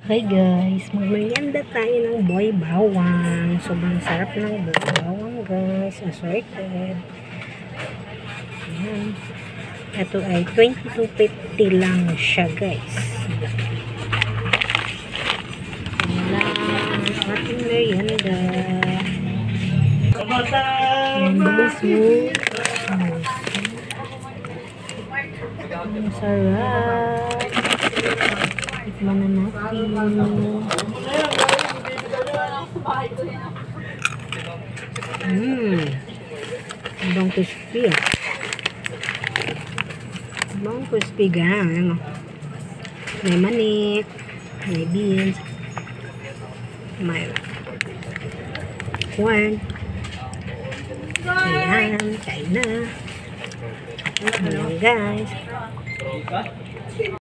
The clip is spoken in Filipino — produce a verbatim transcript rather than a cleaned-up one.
Hi guys, magmeryenda tayo ng Boybawang. Sobrang sarap ng Boybawang guys. Assorted. Ayan. Ito ay twenty-two fifty lang siya guys. Ayan lang ang ating meryenda. Ayan, bilis mo. Ang sarap. Tikman na natin. Mmm. Ibang crispy ah. Ibang crispy ga. May manik. May beans. May corn. Ayan. Kain na. Ayan guys.